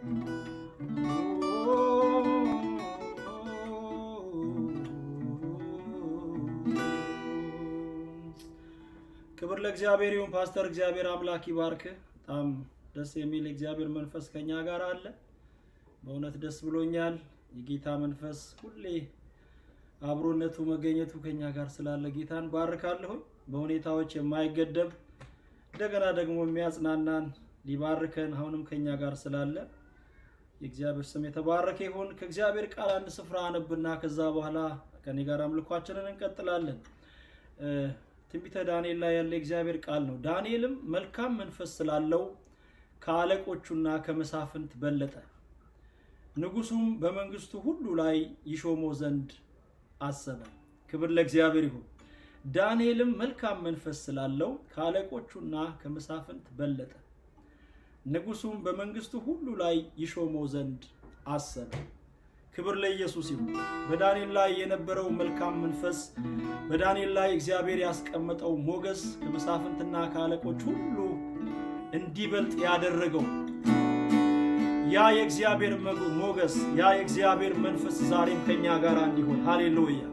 ክብር ለእግዚአብሔር ይሁን ፓስተር እግዚአብሔር አምላክ ይባርክ በጣም ደስ የሚል እግዚአብሔር መንፈስ ከኛ ጋር አለ በእውነት ደስ ብሎኛል የጌታ መንፈስ ሁሌ አብሮነቱ መገኘቱ ከኛ ጋር ስላለ ጌታን ባርካለሁ በሁኔታዎች የማይገደብ እንደገና ደግሞ የሚያጽናናን ሊባርከን አሁንም ከኛ ጋር ስላለ የእግዚአብሔር ስም የተባረከ ይሁን ከእግዚአብሔር ቃል አንድ ስፍራ አነብና ከዛ በኋላ ከኔ ጋር አምልኳችንን እንቀጥላለን ትንቢተ ዳንኤል ላይ ያለ እግዚአብሔር ቃል ነው ዳንኤልም መልካም መንፈስ ስላለው ከአለቆቹና ከመሳፍንት በለጠ ንጉሱም በመንግስቱ ሁሉ ላይ ይሾመው ዘንድ አሰበ ክብር ለእግዚአብሔር ይሁን ዳንኤልም መልካም መንፈስ ስላለው ከአለቆቹና ከመሳፍንት በለጠ ንጉሱም በመንግስቱ ሁሉ ላይ ይሾመው ዘንድ አሰበ ክብር ለኢየሱስ ይሁን በዳንኤል ላይ የነበረው መልካም መንፈስ በዳንኤል ላይ እግዚአብሔር ያስቀመጠው ሞገስ ከመሳፍንትና ከአለቆች ሁሉ እንዲበልጥ ያደረገው ያ የእግዚአብሔር ሞገስ ያ የእግዚአብሔር መንፈስ ዛሬም ከኛ ጋር እንዲሆን ሃሌሉያ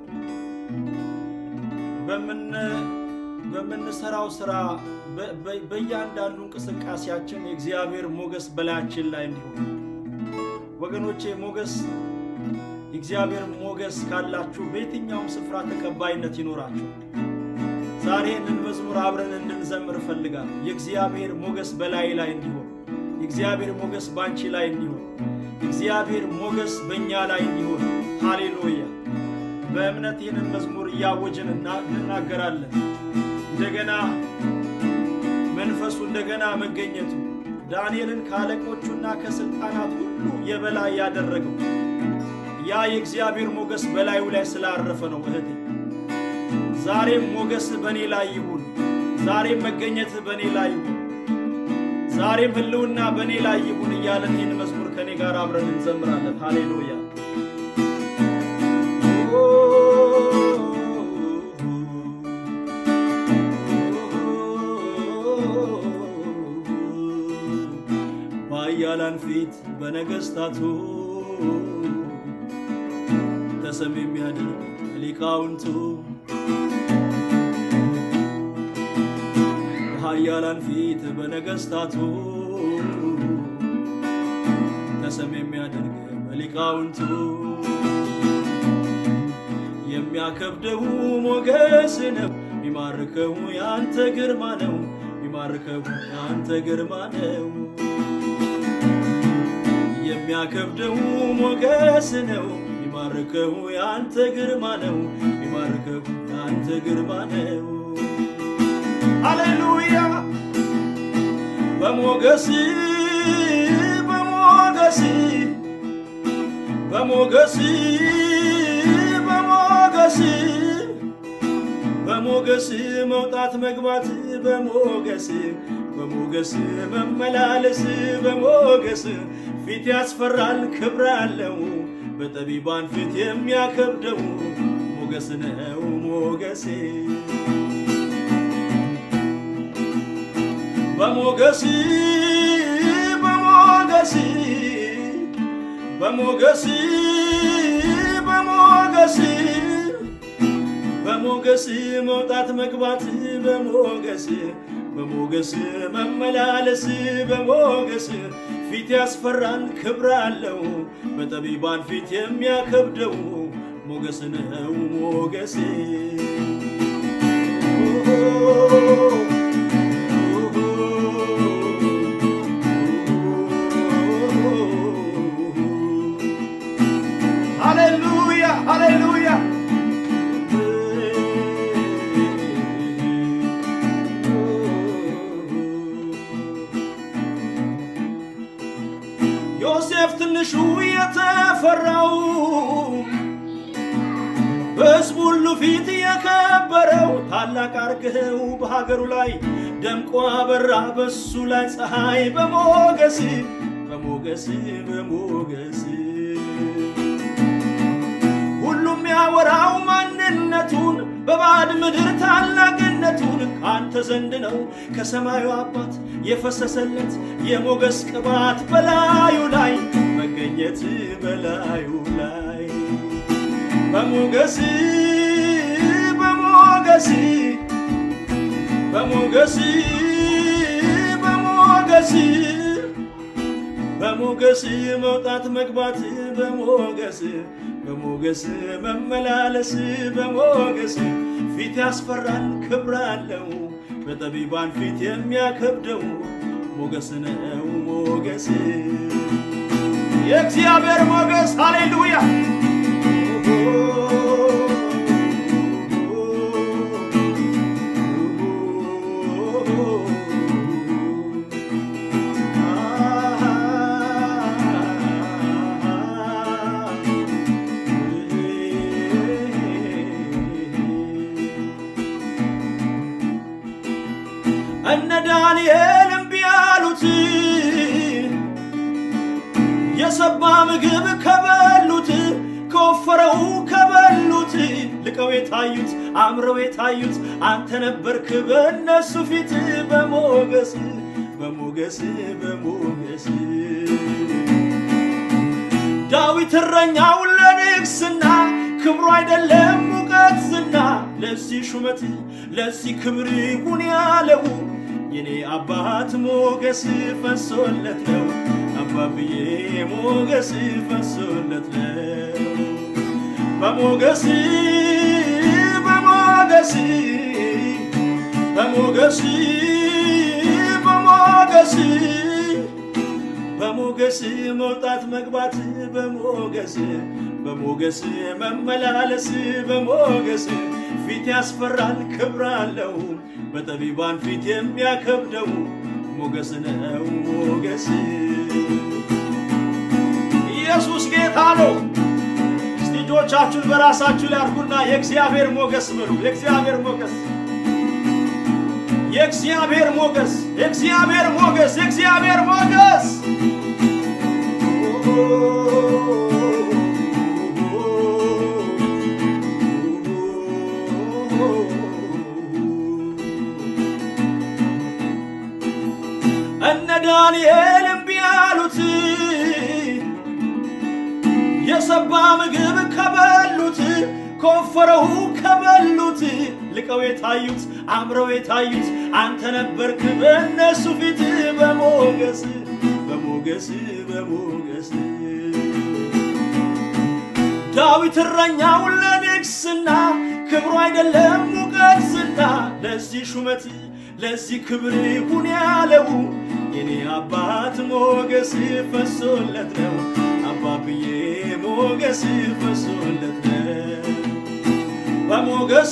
በመንሰራው ስራ በእያንዳንዱ እንቅስቃሴያችን የእግዚአብሔር ሞገስ በላያችን ላይ እንዲሆን ወገኖቼ ሞገስ እግዚአብሔር ሞገስ ካላችሁ በየትኛውም ስፍራ ተቀባይነት ይኖራችሁ ዛሬ እንን መዝሙር አብረን እንድንዘምር ፈልጋለሁ የእግዚአብሔር ሞገስ በላይ ላይ እንዲሆን የእግዚአብሔር ሞገስ ባንቺ ላይ እንዲሆን የእግዚአብሔር ሞገስ በእኛ ላይ እንዲሆን ሃሌሉያ በእምነት ይህንን መዝሙር ያወጀንና እንናገራለን እንደገና መንፈሱ እንደገና መገኘቱ ዳንኤልን ካለቆቹና ከስልጣናት ሁሉ የበላይ ያደረገው ያ የእግዚአብሔር ሞገስ በላዩ ላይ ስላረፈ ነው እህቴ ዛሬም ሞገስ በኔ ላይ ይሁን ዛሬም መገኘት በኔ ላይ ይሁን ዛሬም ህልውና በኔ ላይ ይሁን እያለን ይህን መዝሙር ከኔ ጋር አብረን እንዘምራለን ሃሌሉያ ባያላን ፊት በነገስታቱ ተሰሚ የሚያደርግ ሊቃውንቱ ባያላን ፊት በነገስታቱ ተሰሚ የሚያደርግ ሊቃውንቱ የሚያከብደው ሞገስ ነው የሚማርከው ያንተ ግርማ ነው የሚማርከው ያንተ ግርማ ነው የሚያከብደው ሞገስ ነው የሚማርከው ያንተ ግርማ ነው የሚማርከው ያንተ ግርማ ነው ሃሌሉያ በሞገስ በሞገስ በሞገስ በሞገስ በሞገስ መውጣት መግባት በሞገስ በሞገስ መመላለስ በሞገስ ፊት ያስፈራል ክብር አለው በጠቢባን ፊት የሚያከብደው ሞገስ ነው ሞገስ በሞገስ በሞገስ በሞገስ በሞገስ በሞገስ መውጣት መግባት በሞገስ በሞገስ መመላለስ በሞገስ ፊት ያስፈራል ክብር አለው በጠቢባን ፊት የሚያከብደው ሞገስ ነው ሞገስ ሃሌሉያ ሃሌሉያ ዮሴፍ ትንሹ የተፈራው በሕዝቡ ሁሉ ፊት የከበረው ታላቅ አርገው በሀገሩ ላይ ደምቆ አበራ በሱ ላይ ፀሐይ በሞገስ በሞገስ በሞገስ ሁሉም የሚያወራው ማንነቱን በባዕድ ምድር ታላቅነቱን ካንተ ዘንድ ነው ከሰማዩ አባት የፈሰሰለት የሞገስ ቅባት በላዩ ላይ መገኘት በላዩ ላይ በሞገስ በሞገስ በሞገስ በሞገስ በሞገስ መውጣት መግባት በሞገስ በሞገስ መመላለስ በሞገስ ፊት ያስፈራል ክብር አለው በጠቢባን ፊት የሚያከብደው ሞገስ ነው ሞገስ የእግዚአብሔር ሞገስ ሃሌሉያ እነ ዳንኤልም ቢያሉት የሰባ ምግብ ከበሉት ከወፈረው ከበሉት ልቀው የታዩት አምረው የታዩት አንተ ነበርክ በእነሱ ፊት በሞገስ በሞገስ በሞገስ ዳዊት እረኛው ለንግስና ክብሩ አይደለም ሙቀት ዝና ለዚህ ሹመት ለዚህ ክብር ይሁን ያለው የኔ አባት ሞገስ ፈሶለት ነው አባብዬ ሞገስ ፈሶለት ነው በሞገስ በሞገስ በሞገስ በሞገስ በሞገስ መውጣት መግባት በሞገስ በሞገስ መመላለስ በሞገስ ፊት ያስፈራል ክብር አለው በጠቢባን ፊት የሚያከብደው ሞገስ ነው ሞገስ ኢየሱስ ጌታ ነው እስቲ እጆቻችሁን በራሳችሁ ላይ አርጉና የእግዚአብሔር ሞገስ በሉ የእግዚአብሔር ሞገስ የእግዚአብሔር ሞገስ የእግዚአብሔር ሞገስ የእግዚአብሔር ሞገስ እነ ዳንኤልም ቢያሉት የሰባ ምግብ ከበሉት ከወፈረው ከበሉት ልቀው የታዩት አምረው የታዩት አንተ ነበርክ በእነሱ ፊት በሞገስ በሞገስ በሞገስ ዳዊት እረኛው ለንግስና ክብሩ አይደለም ሙቀት ዝና ለዚህ ሹመት ለዚህ ክብር ይሁን ያለው የኔ አባት ሞገስ ፈሶለት ነው አባብዬ ሞገስ ፈሶለት ነው በሞገስ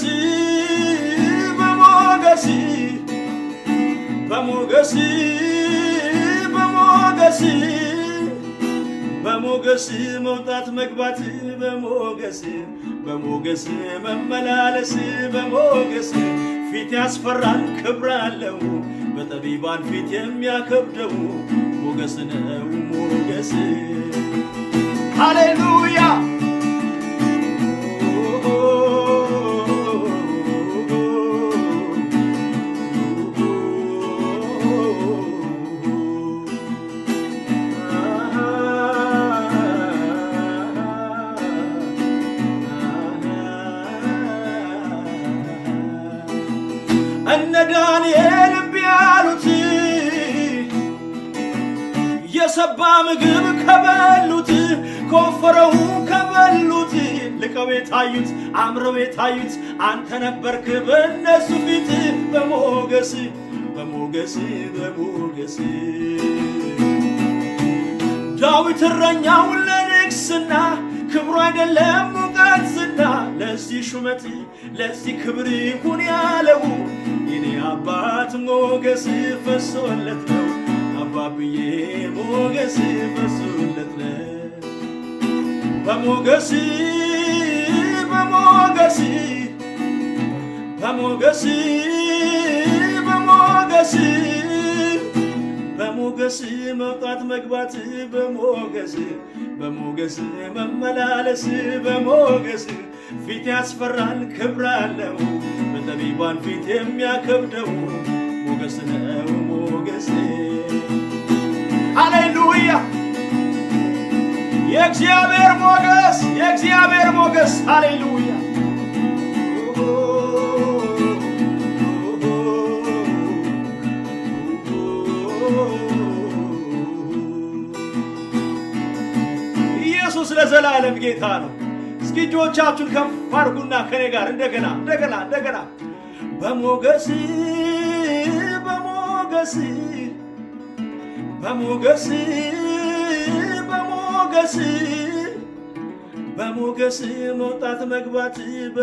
በሞገስ በሞገስ በሞገስ በሞገስ መውጣት መግባት በሞገስ በሞገስ መመላለስ በሞገስ ፊት ያስፈራል ክብር አለው በጠቢባን ፊት የሚያከብደው ሞገስ ነው ሞገስ ሃሌሉያ እነ ዳንኤልም ቢያሉት የሰባ ምግብ ከበሉት ከወፈረው ከበሉት ልቀው የታዩት አምረው የታዩት አንተ ነበርክ በእነሱ ፊት በሞገስ በሞገስ በሞገስ ዳዊት እረኛው ለንግስና ክብሩ አይደለም ሙቀት ዝና ለዚህ ሹመት ለዚህ ክብር ይሁን ያለው የኔ አባት ሞገስ ፈሶለት ነው አባብዬ ሞገስ ፈሶለት ነው በሞገስ በሞገስ በሞገስ በሞገስ በሞገስ መውጣት መግባት በሞገስ በሞገስ መመላለስ በሞገስ ፊት ያስፈራል ክብር አለው በጠቢባን ፊት የሚያከብደው ሞገስ ነው ሞገስ ሃሌሉያ የእግዚአብሔር ሞገስ ሃሌሉያ ኢየሱስ ለዘላለም ጌታ ነው እስኪ እጆቻችሁን ከፍ አድርጉና ከኔ ጋር እንደገና በሞገስ መውጣት መግባት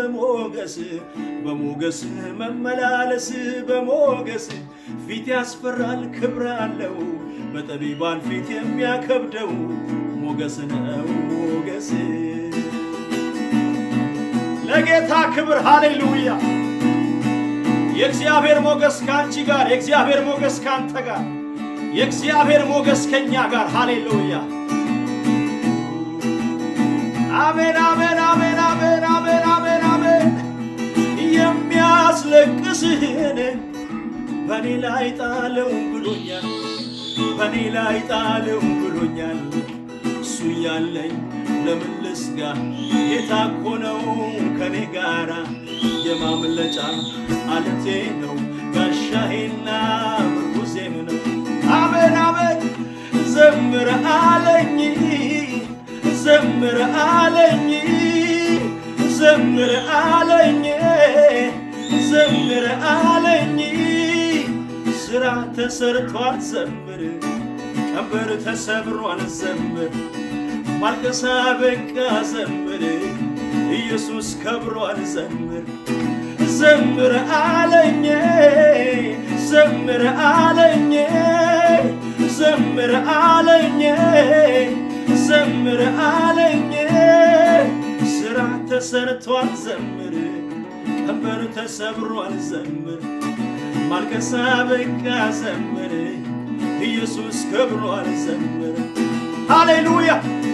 በሞገስ መመላለስ በሞገስ ፊት ያስፈራል ክብር አለው በጠቢባን ፊት የሚያከብደው ሞገስ ነው ሞገስ ለጌታ ክብር ሃሌሉያ የእግዚአብሔር ሞገስ ካንቺ ጋር የእግዚአብሔር ሞገስ ካንተ ጋር የእግዚአብሔር ሞገስ ከኛ ጋር ሃሌሉያ አሜን አሜን አሜን አሜን አሜን አሜን አሜን የሚያስለቅስህን በኔ ላይ ጣለው ብሎኛል እሱ ያለኝ ለምን ልስጋ ጌታ እኮ ነው ከኔ ጋራ የማምለጫ አለቴ ነው ጋሻዬና ምርኩዜም ነው አሜን አሜን ዘምር አለኝ ስራ ተሰርቷል ዘምር ቀንበር ተሰብሯል ዘምር ማልቀስ በቃ ዘምር ኢየሱስ ከብሯል ዘምር አለኝ ስራ ተሰርቷል ዘምር ቀንበር ተሰብሯል ዘምር ማልቀስ በቃ ዘምር ኢየሱስ ከብሯል ዘምር ሃሌሉያ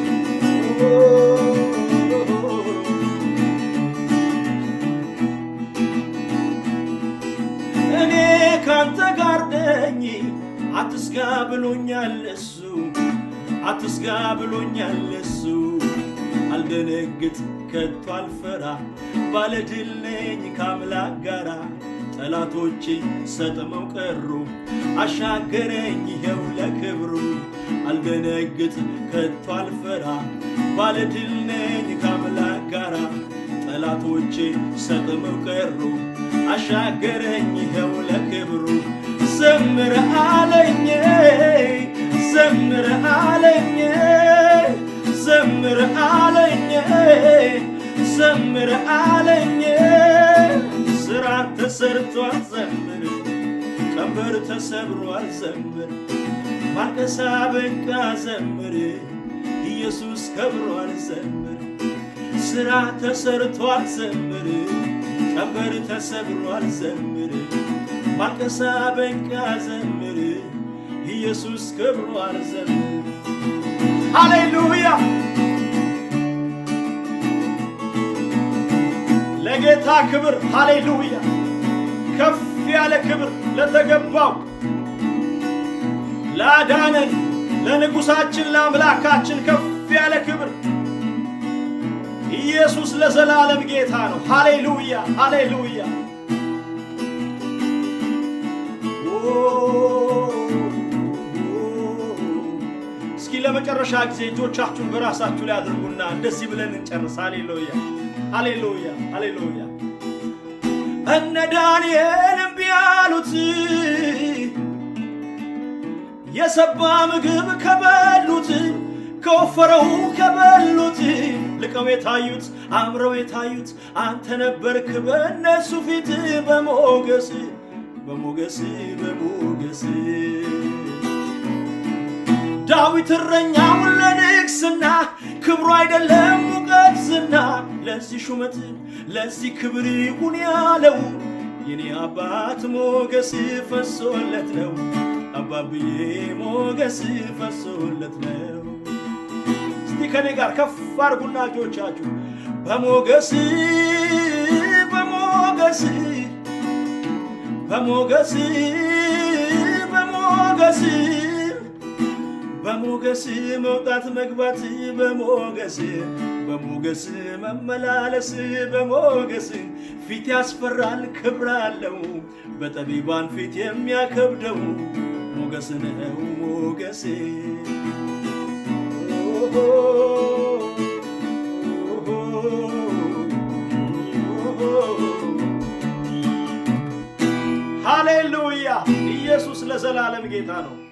እኔ ካንተ ጋር ነኝ አትስጋ ብሎኛል እሱ አልደነግጥ ከቶ አልፈራ ባለድል ነኝ ከአምላክ ጋራ ጠላቶቼ ሰጥመው ቀሩ አሻገረኝ ይኸው ለክብሩ አልደነግጥ ከቶ አልፈራ ባለድል ነኝ ከአምላክ ጋራ ጠላቶቼ ሰጥመው ቀሩ አሻገረኝ ይኸው ለክብሩ ዘምር አለኝ ስራ ተሰርቷል ዘምር ቀንበር ተሰብሯል ዘምር ማልቀስ በቃ ዘምር ኢየሱስ ከብሯል ዘምር ስራ ተሰርቷል ዘምር ቀንበር ተሰብሯል ዘምር ማልቀስ በቃ ዘምር ኢየሱስ ከብሯል ዘምር ሃሌሉያ ለጌታ ክብር ሃሌሉያ ከፍ ያለ ክብር ለተገባው ላዳነን ለንጉሳችን ለአምላካችን ከፍ ያለ ክብር ኢየሱስ ለዘላለም ጌታ ነው ሃሌሉያ ሃሌሉያ እስኪ ለመጨረሻ ጊዜ እጆቻችሁን በራሳችሁ ላይ አድርጉና እንደዚህ ብለን እንጨርስ ሃሌሉያ ሃሌሉያ ሃሌሉያ እነ ዳንኤልም ቢያሉት የሰባ ምግብ ከበሉት ከወፈረው ከበሉት ልቀው የታዩት አምረው የታዩት አንተ ነበርክ በእነሱ ፊት በሞገስ ዳዊት እረኛውን ለንግስና ክብሩ አይደለም ሙቀት ዝና ለዚህ ሹመት ለዚህ ክብር ይሁን ያለው የኔ አባት ሞገስ ፈሶለት ነው አባብዬ ሞገስ ፈሶለት ነው እስቲ ከኔ ጋር ከፍ አድርጉና እጆቻችሁ በሞገስ በሞገስ በሞገስ በሞገስ በሞገስ መውጣት መግባት በሞገስ በሞገስ መመላለስ በሞገስ ፊት ያስፈራል ክብር አለው በጠቢባን ፊት የሚያከብደው ሞገስ ነው ሞገስ ሃሌሉያ ኢየሱስ ለዘላለም ጌታ ነው